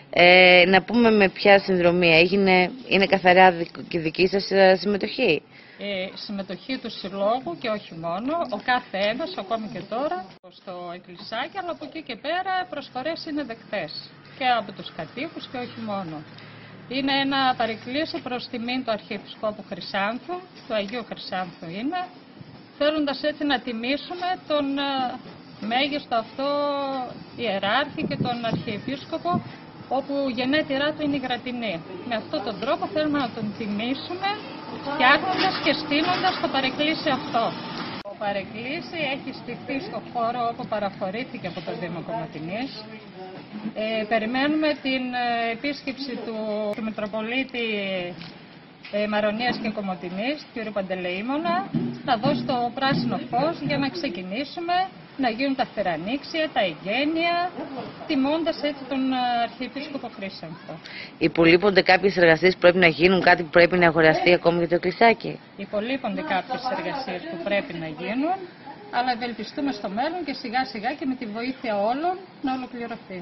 [SPEAKER 2] Να πούμε με ποια συνδρομή έγινε, είναι καθαρά και δική σας συμμετοχή.
[SPEAKER 13] Συμμετοχή του Συλλόγου και όχι μόνο, ο κάθε ένας, ακόμη και τώρα, στο εκκλησάκι, αλλά από εκεί και πέρα προσφορές είναι δεκτές και από τους κατοίκους και όχι μόνο. Είναι ένα παρεκκλήσι προς τιμήν του Αρχιεπισκόπου Χρυσάνθου, του Αγίου Χρυσάνθου είναι, θέλοντας έτσι να τιμήσουμε τον μέγιστο αυτό ιεράρχη και τον Αρχιεπίσκοπο, όπου η γενέτειρά του είναι η Γρατινή. Με αυτόν τον τρόπο θέλουμε να τον τιμήσουμε, φτιάχνοντας και στείνοντας το παρεκκλήσι αυτό. Το παρεκκλήσι έχει στηθεί στο χώρο όπου παραχωρήθηκε από το Δήμο Κομοτηνής. Περιμένουμε την επίσκεψη του Μητροπολίτη Μαρονίας και Κομοτηνής, κ. Παντελεήμονα, να δώσει το πράσινο φως για να ξεκινήσουμε να γίνουν τα θερανίξια, τα εγγένεια, τιμώντας έτσι τον Αρχιεπίσκοπο Χρύσανθο.
[SPEAKER 2] Υπολείπονται κάποιες εργασίες που πρέπει να γίνουν, κάτι που πρέπει να αγοραστεί ακόμη για το εκκλησάκι?
[SPEAKER 13] Υπολείπονται κάποιες εργασίες που πρέπει να γίνουν, αλλά ευελπιστούμε στο μέλλον και σιγά σιγά και με τη βοήθεια όλων να ολοκληρωθεί.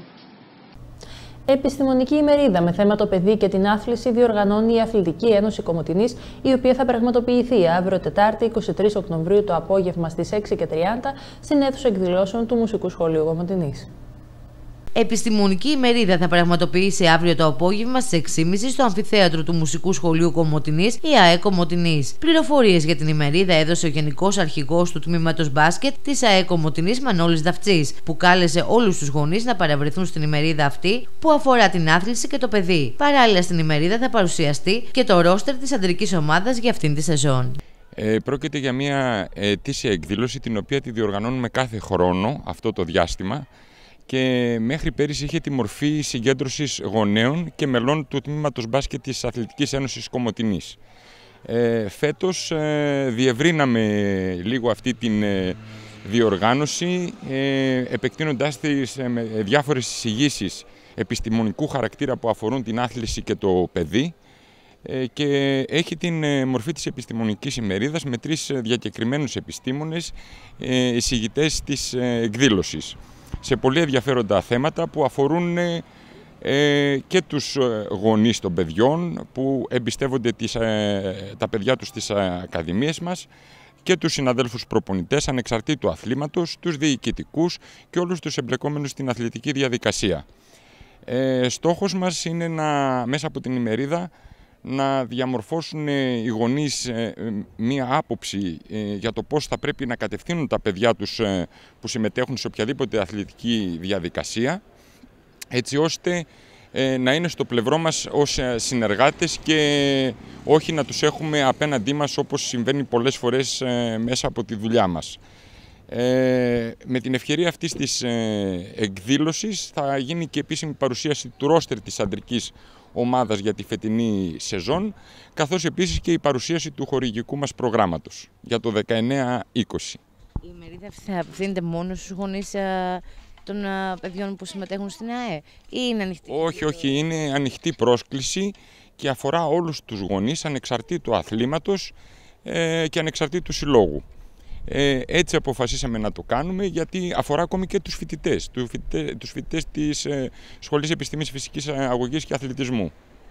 [SPEAKER 1] Επιστημονική ημερίδα με θέμα το παιδί και την άθληση διοργανώνει η Αθλητική Ένωση Κομοτηνής, η οποία θα πραγματοποιηθεί αύριο Τετάρτη 23 Οκτωβρίου το απόγευμα στις 6:30 στην αίθουσα εκδηλώσεων του Μουσικού Σχολείου Κομοτηνής.
[SPEAKER 2] Επιστημονική ημερίδα θα πραγματοποιήσει αύριο το απόγευμα στις 6.30 στο αμφιθέατρο του Μουσικού Σχολείου Κομοτηνής, η ΑΕ Κομοτηνής. Πληροφορίες για την ημερίδα έδωσε ο Γενικός Αρχηγός του Τμήματος Μπάσκετ της ΑΕ Κομοτηνής, Μανώλης Δαυτσής, που κάλεσε όλους τους γονείς να παραβρεθούν στην ημερίδα αυτή που αφορά την άθληση και το παιδί. Παράλληλα, στην ημερίδα θα παρουσιαστεί και το ρόστερ της αντρικής ομάδας για αυτήν τη σεζόν.
[SPEAKER 14] Πρόκειται για μια ετήσια εκδήλωση την οποία τη διοργανώνουμε κάθε χρόνο αυτό το διάστημα και μέχρι πέρυσι είχε τη μορφή συγκέντρωσης γονέων και μελών του Τμήματος Μπάσκετ της Αθλητικής Ένωσης Κομοτηνής. Φέτος διευρύναμε λίγο αυτή την διοργάνωση επεκτείνοντάς τις με διάφορες εισηγήσεις επιστημονικού χαρακτήρα που αφορούν την άθληση και το παιδί και έχει την μορφή της επιστημονικής ημερίδας με 3 διακεκριμένους επιστήμονες εισηγητές της εκδήλωσης σε πολύ ενδιαφέροντα θέματα που αφορούν και τους γονείς των παιδιών που εμπιστεύονται τα παιδιά τους στις ακαδημίες μας και τους συναδέλφους προπονητές ανεξαρτήτου αθλήματος, τους διοικητικούς και όλους τους εμπλεκόμενους στην αθλητική διαδικασία. Στόχος μας είναι μέσα από την ημερίδα να διαμορφώσουν οι γονείς μία άποψη για το πώς θα πρέπει να κατευθύνουν τα παιδιά τους που συμμετέχουν σε οποιαδήποτε αθλητική διαδικασία, έτσι ώστε να είναι στο πλευρό μας ως συνεργάτες και όχι να τους έχουμε απέναντί μας όπως συμβαίνει πολλές φορές μέσα από τη δουλειά μας. Με την ευκαιρία αυτής της εκδήλωσης θα γίνει και επίσημη παρουσίαση του ρόστερ της αντρικής ομάδας για τη φετινή σεζόν, καθώς επίσης και η παρουσίαση του χορηγικού μας προγράμματος για το 19-20.
[SPEAKER 2] Η ημερίδα θα απευθύνεται μόνο στους γονείς των παιδιών που συμμετέχουν στην ΑΕ ή είναι ανοιχτή?
[SPEAKER 14] Όχι, είναι ανοιχτή πρόσκληση και αφορά όλους τους γονείς ανεξαρτήτου αθλήματος και ανεξαρτήτου συλλόγου. Έτσι αποφασίσαμε να το κάνουμε γιατί αφορά ακόμη και τους φοιτητές της Σχολής Επιστήμης Φυσικής Αγωγής και Αθλητισμού.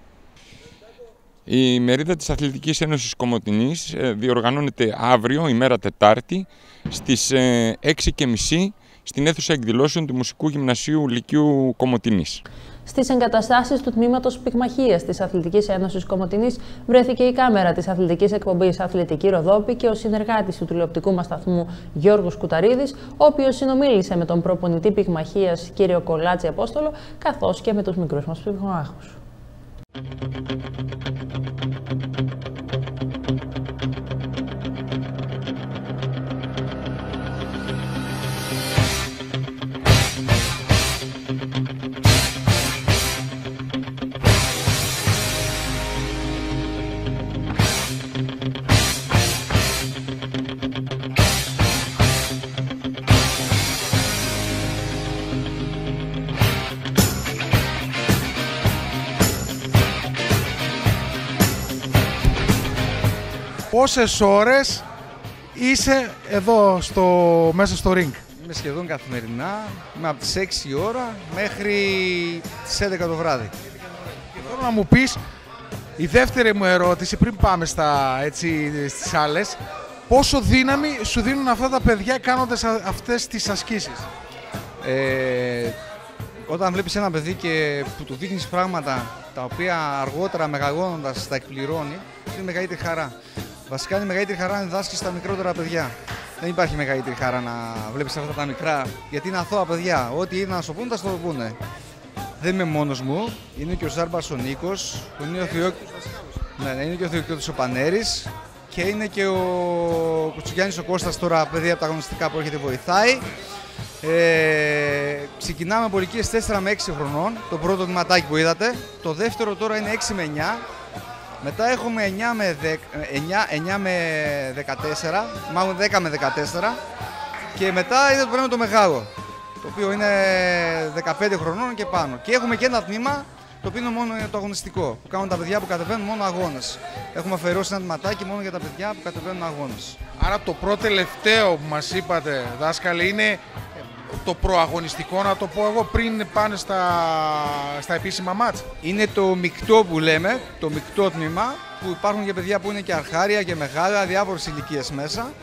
[SPEAKER 14] Η ημερίδα της Αθλητικής Ένωσης Κομοτηνής διοργανώνεται αύριο, ημέρα Τετάρτη, στις 6:30 στην αίθουσα εκδηλώσεων του Μουσικού Γυμνασίου Λυκείου Κομοτηνής.
[SPEAKER 1] Στις εγκαταστάσεις του Τμήματος Πυγμαχίας της Αθλητικής Ένωσης Κομοτηνής βρέθηκε η κάμερα της αθλητικής εκπομπής Αθλητική Ροδόπη και ο συνεργάτης του τηλεοπτικού μας σταθμού Γιώργος Κουταρίδης, ο οποίος συνομίλησε με τον προπονητή Πυγμαχίας κύριο Κολάτση Απόστολο, καθώς και με τους μικρούς μας πυγμάχους.
[SPEAKER 15] Πόσες ώρες είσαι εδώ μέσα στο ring?
[SPEAKER 16] Είμαι σχεδόν καθημερινά, είμαι από τις 6 η ώρα μέχρι τις 11 το βράδυ.
[SPEAKER 15] Και θέλω να μου πεις, η δεύτερη μου ερώτηση πριν πάμε στις άλλες, πόσο δύναμη σου δίνουν αυτά τα παιδιά κάνοντας αυτές τις ασκήσεις?
[SPEAKER 16] Όταν βλέπεις ένα παιδί και που του δείχνεις πράγματα τα οποία αργότερα μεγαλώνοντας τα εκπληρώνει, είναι μεγαλύτερη χαρά. Βασικά είναι μεγαλύτερη χαρά να διδάσκεις τα μικρότερα παιδιά. Δεν υπάρχει μεγαλύτερη χαρά να βλέπεις αυτά τα μικρά, γιατί είναι αθώα παιδιά. Ό,τι είναι να σου πούνε, θα σου το πούνε. Δεν είμαι μόνος μου, είναι και ο Ζάρμπας ο Νίκος, είναι και ο Θεοκτήτης ο Πανέρης και είναι και ο Κουτσουγιάννης ο Κώστας, τώρα παιδί από τα αγωνιστικά που έρχεται βοηθάει. Ξεκινάμε από ηλικίες 4 με 6 χρονών, το πρώτο βηματάκι που είδατε. Το δεύτερο τώρα είναι 6 με 9. Μετά έχουμε 9 με 14, μάλλον 10 με 14. Και μετά είναι το πρώτο το μεγάλο, το οποίο είναι 15 χρονών και πάνω. Και έχουμε και ένα τμήμα, το οποίο είναι μόνο το αγωνιστικό, που κάνουν τα παιδιά που κατεβαίνουν μόνο αγώνες. Έχουμε αφιερώσει ένα τμηματάκι μόνο για τα παιδιά που κατεβαίνουν αγώνες.
[SPEAKER 15] Άρα το πρώτο τελευταίο που μας είπατε, δάσκαλε, είναι το προαγωνιστικό, να το πω εγώ, πριν πάνε στα επίσημα μάτς?
[SPEAKER 16] Είναι το μεικτό που λέμε, το μεικτό τμήμα, που υπάρχουν και παιδιά που είναι και αρχάρια και μεγάλα, διάφορες ηλικίες μέσα.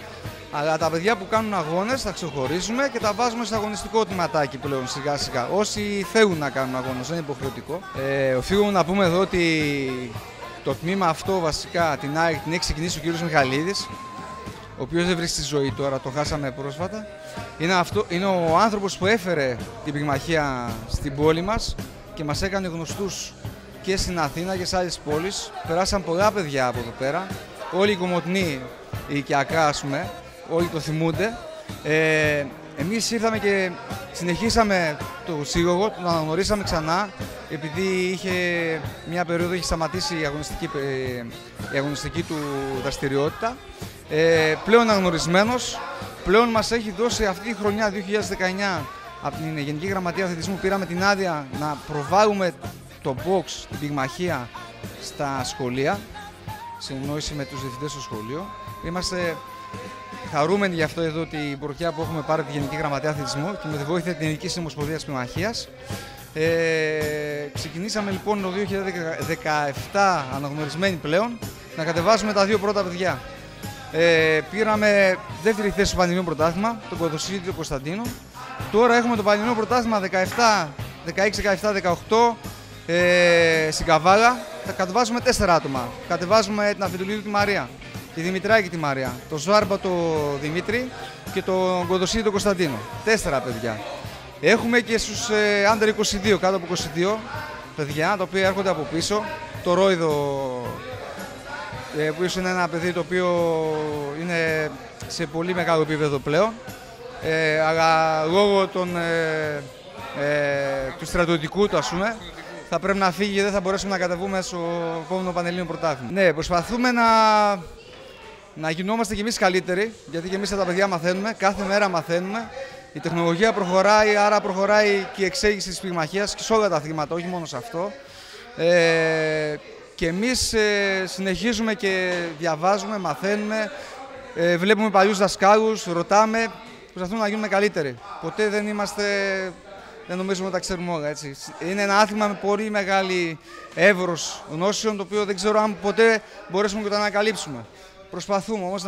[SPEAKER 16] Αλλά τα παιδιά που κάνουν αγώνες τα ξεχωρίζουμε και τα βάζουμε σε αγωνιστικό τμήματάκι πλέον σιγά σιγά. Όσοι θέλουν να κάνουν αγώνες, δεν είναι υποχρεωτικό. Οφείλουμε να πούμε εδώ ότι το τμήμα αυτό βασικά την ΑΕΚ την έχει ξεκινήσει ο κ. Μιχαλίδης, ο οποίος δεν βρίσκει στη ζωή τώρα, το χάσαμε πρόσφατα. Είναι ο άνθρωπος που έφερε την πυγμαχία στην πόλη μας και μας έκανε γνωστούς και στην Αθήνα και σε άλλες πόλεις. Περάσαν πολλά παιδιά από εδώ πέρα, όλοι οι Κομοτηνοί, οι οικιακά ας πούμε, όλοι το θυμούνται. Εμείς ήρθαμε και συνεχίσαμε το σύλλογο, τον αναγνωρίσαμε ξανά, επειδή είχε μια περίοδο είχε σταματήσει η αγωνιστική του δραστηριότητα. Πλέον αναγνωρισμένος, πλέον μας έχει δώσει αυτή τη χρονιά 2019 από την Γενική Γραμματεία Αθλητισμού, πήραμε την άδεια να προβάλλουμε το box, την πυγμαχία στα σχολεία, σε εννόηση με τους διευθυντές στο σχολείο. Είμαστε χαρούμενοι γι' αυτό εδώ την πρωτιά που έχουμε πάρει από τη Γενική Γραμματεία Αθλητισμού και με τη βοήθεια της Ελληνικής Ομοσπονδίας Πυγμαχίας. Ξεκινήσαμε λοιπόν το 2017 αναγνωρισμένοι πλέον να κατεβάσουμε τα δύο πρώτα παιδιά. Πήραμε δεύτερη θέση στο Πανελληνίο Πρωτάθλημα, τον Κοδοσσίδη Κωνσταντίνο. Τώρα έχουμε το Πανελληνίο Πρωτάθλημα 16-17-18 στην Καβάλα. Θα κατεβάσουμε 4 άτομα. Κατεβάζουμε την Αφιτουλίδου τη Μαρία, τη Δημητράκη τη Μαρία, τον Ζουάρμπα το Δημήτρη και τον Κοδοσσίδη τον Κωνσταντίνο. 4 παιδιά. Έχουμε και στους under 22, κάτω από 22 παιδιά, τα οποία έρχονται από πίσω. Το Ρόιδο, που είναι ένα παιδί το οποίο είναι σε πολύ μεγάλο επίπεδο πλέον, αλλά λόγω του στρατιωτικού του, ας πούμε, θα πρέπει να φύγει και δεν θα μπορέσουμε να κατεβούμε στο επόμενο Πανελλήνιο Πρωτάθλημα. Ναι, προσπαθούμε να γινόμαστε κι εμείς καλύτεροι, γιατί κι εμείς τα παιδιά μαθαίνουμε, κάθε μέρα μαθαίνουμε. Η τεχνολογία προχωράει, άρα προχωράει και η εξέλιξη της πυγμαχίας και σε όλα τα αθλήματα, όχι μόνο σε αυτό. Και εμείς συνεχίζουμε και διαβάζουμε, μαθαίνουμε, βλέπουμε παλιούς δασκάλους, ρωτάμε, προσπαθούμε να γίνουμε καλύτεροι. Ποτέ δεν νομίζουμε ότι τα ξέρουμε όλα, έτσι. Είναι ένα άθλημα με πολύ μεγάλη εύρος γνώσεων, το οποίο δεν ξέρω αν ποτέ μπορέσουμε και το ανακαλύψουμε. Προσπαθούμε όμως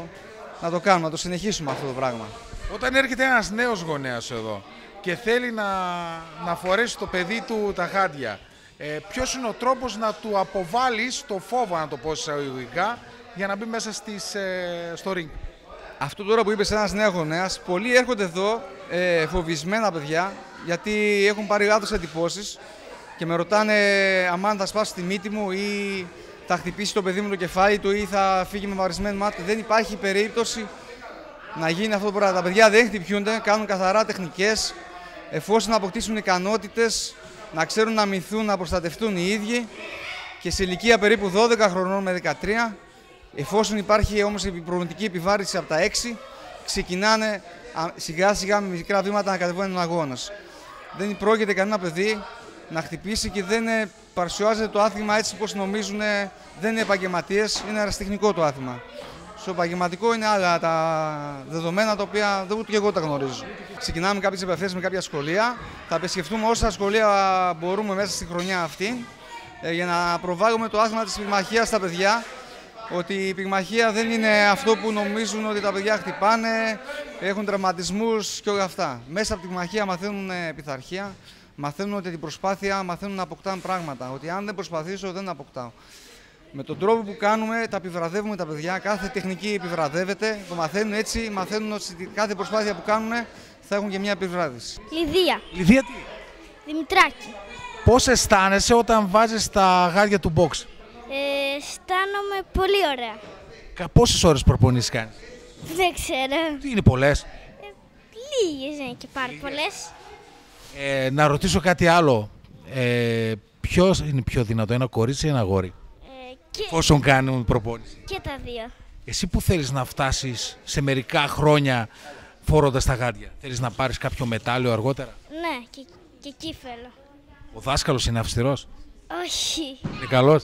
[SPEAKER 16] να το κάνουμε, να το συνεχίσουμε αυτό το πράγμα.
[SPEAKER 15] Όταν έρχεται ένας νέος γονέας εδώ και θέλει να φορέσει το παιδί του τα γάντια, ποιος είναι ο τρόπος να του αποβάλεις το φόβο, να το πω εισαγωγικά, για να μπει μέσα στο ring?
[SPEAKER 16] Αυτό τώρα που είπες, ένας νέος γονέας, πολλοί έρχονται εδώ φοβισμένα παιδιά, γιατί έχουν πάρει λάθος εντυπώσεις και με ρωτάνε αμάν θα σπάσει τη μύτη μου ή θα χτυπήσει το παιδί μου το κεφάλι του ή θα φύγει με βαρισμένο μάτι. Δεν υπάρχει περίπτωση να γίνει αυτό το πράγμα. Τα παιδιά δεν χτυπιούνται, κάνουν καθαρά τεχνικές, εφόσον αποκτήσουν ικανότητες, να ξέρουν να αμυνθούν, να προστατευτούν οι ίδιοι και σε ηλικία περίπου 12 χρονών με 13, εφόσον υπάρχει όμως η προγνωστική επιβάρυνση από τα 6, ξεκινάνε σιγά σιγά με μικρά βήματα να κατεβαίνουν έναν αγώνα. Δεν πρόκειται κανένα παιδί να χτυπήσει και δεν παρουσιάζεται το άθλημα έτσι όπως νομίζουν, δεν είναι επαγγελματίες, είναι αεραστεχνικό το άθλημα. Στο επαγγελματικό είναι άλλα τα δεδομένα τα οποία ούτε και εγώ τα γνωρίζω. Ξεκινάμε κάποιες επαφές με κάποια σχολεία. Θα επισκεφτούμε όσα σχολεία μπορούμε μέσα στη χρονιά αυτή για να προβάλλουμε το άθλημα της πυγμαχίας στα παιδιά. Ότι η πυγμαχία δεν είναι αυτό που νομίζουν, ότι τα παιδιά χτυπάνε, έχουν τραυματισμούς και όλα αυτά. Μέσα από τη πυγμαχία μαθαίνουν πειθαρχία, μαθαίνουν ότι την προσπάθεια, μαθαίνουν να αποκτάνε πράγματα. Ότι αν δεν προσπαθήσω δεν αποκτάω. Με τον τρόπο που κάνουμε, τα επιβραδεύουμε τα παιδιά, κάθε τεχνική επιβραδεύεται, το μαθαίνουν έτσι, μαθαίνουν ότι κάθε προσπάθεια που κάνουν θα έχουν και μια επιβράδυση.
[SPEAKER 17] Λιδία.
[SPEAKER 15] Λιδία τι?
[SPEAKER 17] Δημητράκη.
[SPEAKER 15] Πώς αισθάνεσαι όταν βάζεις τα γάντια του box?
[SPEAKER 17] Αισθάνομαι πολύ ωραία.
[SPEAKER 15] Πόσες ώρες προπονήσεις κάνεις?
[SPEAKER 17] Δεν ξέρω.
[SPEAKER 15] Τι είναι πολλές?
[SPEAKER 17] Λίγες είναι και πάρα πολλές.
[SPEAKER 15] Να ρωτήσω κάτι άλλο. Ποιος είναι πιο δυνατό, ένα κορίτσι ή ένα αγόρι? Όσον κάνουν προπόνηση.
[SPEAKER 17] Και τα δύο.
[SPEAKER 15] Εσύ που θέλεις να φτάσεις σε μερικά χρόνια φορώντας τα γάντια? Θέλεις να πάρεις κάποιο μετάλλιο αργότερα?
[SPEAKER 17] Ναι, και εκεί θέλω.
[SPEAKER 15] Ο δάσκαλος είναι αυστηρός?
[SPEAKER 17] Όχι.
[SPEAKER 15] Είναι καλός?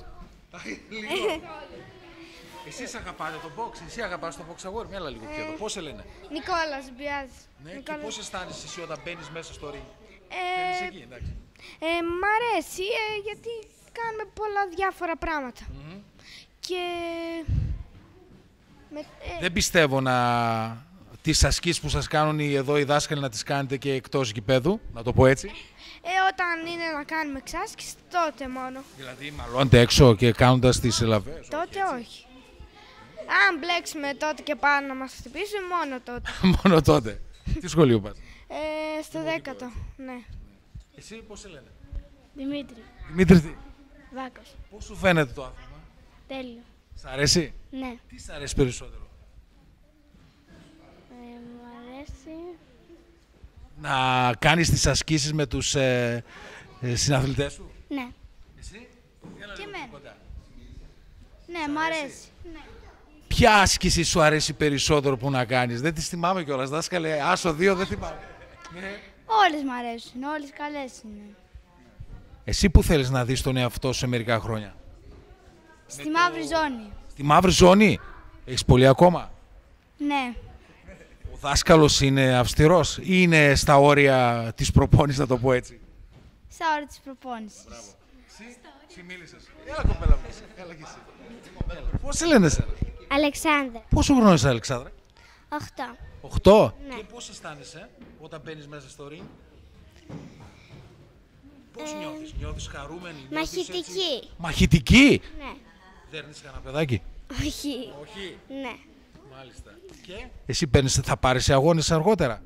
[SPEAKER 15] Εσείς αγαπάτε το box, εσύ αγαπάς το box αγόρι? Έλα λίγο πιο εδώ. Πώς σε λένε?
[SPEAKER 17] Νικόλας Μπιάζ.
[SPEAKER 15] Ναι, και πώς αισθάνεσαι εσύ όταν μπαίνεις μέσα στο ring? Εκεί, εντάξει.
[SPEAKER 17] Μ' αρέσει γιατί κάνουμε πολλά διάφορα πράγματα. Και
[SPEAKER 15] Δεν πιστεύω τις ασκήσεις που σας κάνουν εδώ οι δάσκαλοι να τις κάνετε και εκτός γηπέδου, να το πω έτσι.
[SPEAKER 17] Όταν είναι να κάνουμε εξάσκηση, τότε μόνο.
[SPEAKER 15] Δηλαδή μαλώνετε έξω και κάνοντας τις ελαβές.
[SPEAKER 17] Τότε όχι. Αν μπλέξουμε τότε και πάνε να μας χτυπήσουν, μόνο τότε.
[SPEAKER 15] Μόνο τότε. Τι σχολείο πας?
[SPEAKER 17] Στο 10ο, ναι.
[SPEAKER 15] Εσύ πώς σε λένε?
[SPEAKER 17] Δημήτρη.
[SPEAKER 15] Δημήτρη τι?
[SPEAKER 17] Βάκος.
[SPEAKER 15] Πώς σου φαίνεται το άθλημα?
[SPEAKER 17] Τέλειο.
[SPEAKER 15] Σ' αρέσει?
[SPEAKER 17] Ναι.
[SPEAKER 15] Τι σ' αρέσει περισσότερο?
[SPEAKER 17] Μου αρέσει...
[SPEAKER 15] Να κάνεις τις ασκήσεις με τους συναθλητές σου?
[SPEAKER 17] Ναι.
[SPEAKER 15] Εσύ?
[SPEAKER 17] Και εμένα. Ναι, μου αρέσει. Ναι.
[SPEAKER 15] Ποια άσκηση σου αρέσει περισσότερο που να κάνεις? Δεν τις θυμάμαι κιόλας, δάσκαλε, άσο 2 δεν θυμάμαι.
[SPEAKER 17] Όλες μου αρέσουν, όλες καλές είναι.
[SPEAKER 15] Εσύ που θέλεις να δεις τον εαυτό σου σε μερικά χρόνια?
[SPEAKER 17] Στη μαύρη ζώνη.
[SPEAKER 15] Στη μαύρη ζώνη? Έχεις πολύ ακόμα?
[SPEAKER 17] Ναι.
[SPEAKER 15] Ο δάσκαλος είναι αυστηρός ή είναι στα όρια της προπόνησης, να το πω έτσι?
[SPEAKER 17] Στα όρια της προπόνησης.
[SPEAKER 15] Μπράβο. Εσύ μίλησες. Έλα κοπέλα μου, έλα και εσύ. Πώς σε λένε εσένα?
[SPEAKER 17] Αλεξάνδρα.
[SPEAKER 15] Πόσο χρόνο είσαι, Αλεξάνδρα?
[SPEAKER 17] 8.
[SPEAKER 15] 8.
[SPEAKER 17] Ναι.
[SPEAKER 15] Και πώς αισθάνεσαι όταν μπαίνεις μέσα στο ring? Πώς νιώθεις? Νιώθεις χαρούμενη?
[SPEAKER 17] Μαχητική.
[SPEAKER 15] Μαχητική?
[SPEAKER 17] Ναι.
[SPEAKER 15] Δέρνεις κανένα παιδάκι?
[SPEAKER 17] Όχι.
[SPEAKER 15] Όχι.
[SPEAKER 17] Ναι.
[SPEAKER 15] Μάλιστα. Και εσύ θα πάρεις σε αγώνες αργότερα?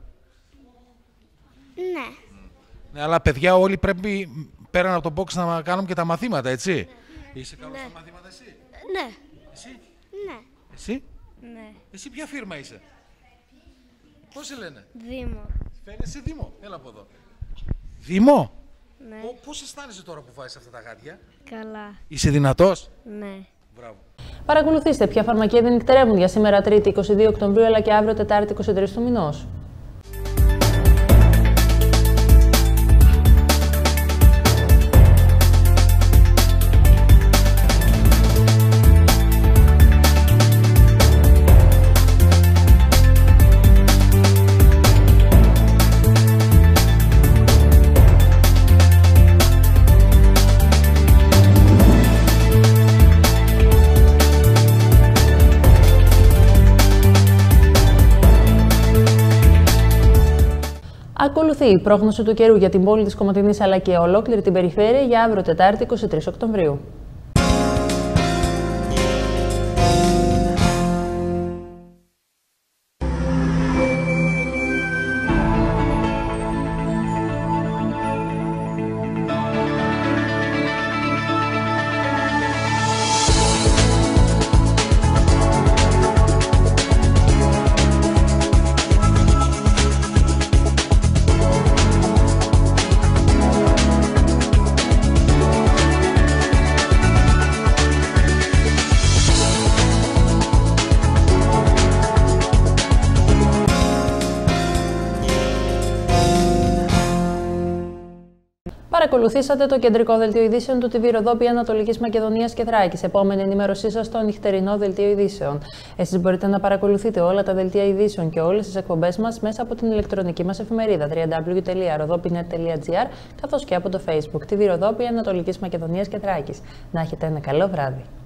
[SPEAKER 17] Ναι.
[SPEAKER 15] Ναι, αλλά παιδιά όλοι πρέπει πέραν από το box να κάνουμε και τα μαθήματα, έτσι? Ναι. Είσαι καλός στα μαθήματα εσύ?
[SPEAKER 17] Ναι.
[SPEAKER 15] Εσύ?
[SPEAKER 17] Ναι.
[SPEAKER 15] Εσύ?
[SPEAKER 17] Ναι.
[SPEAKER 15] Εσύ ποια φίρμα είσαι? Πώς σε λένε?
[SPEAKER 17] Δήμο.
[SPEAKER 15] Φαίνεσαι Δήμο. Έλα από εδώ. Δήμο?
[SPEAKER 17] Ναι.
[SPEAKER 15] Πώς αισθάνεσαι τώρα που βάζεις αυτά τα γάντια?
[SPEAKER 17] Καλά.
[SPEAKER 15] Είσαι δυνατός?
[SPEAKER 17] Ναι.
[SPEAKER 15] Μπράβο.
[SPEAKER 1] Παρακολουθήστε ποια φαρμακεία δεν νυχτερεύουν για σήμερα 3η 22 Οκτωβρίου αλλά και αύριο Τετάρτη 23 του μηνός. Ακολουθεί η πρόγνωση του καιρού για την πόλη της Κομοτηνής αλλά και ολόκληρη την περιφέρεια για αύριο Τετάρτη 23 Οκτωβρίου. Παρακολουθήσατε το κεντρικό δελτίο ειδήσεων του TV Ροδόπη Ανατολικής Μακεδονίας και Θράκης. Επόμενη ενημέρωσή σας στο νυχτερινό δελτίο ειδήσεων. Εσείς μπορείτε να παρακολουθείτε όλα τα δελτία ειδήσεων και όλες τις εκπομπές μας μέσα από την ηλεκτρονική μας εφημερίδα www.rodopinet.gr καθώς και από το Facebook TV Ροδόπη Ανατολικής Μακεδονίας και Θράκης. Να έχετε ένα καλό βράδυ.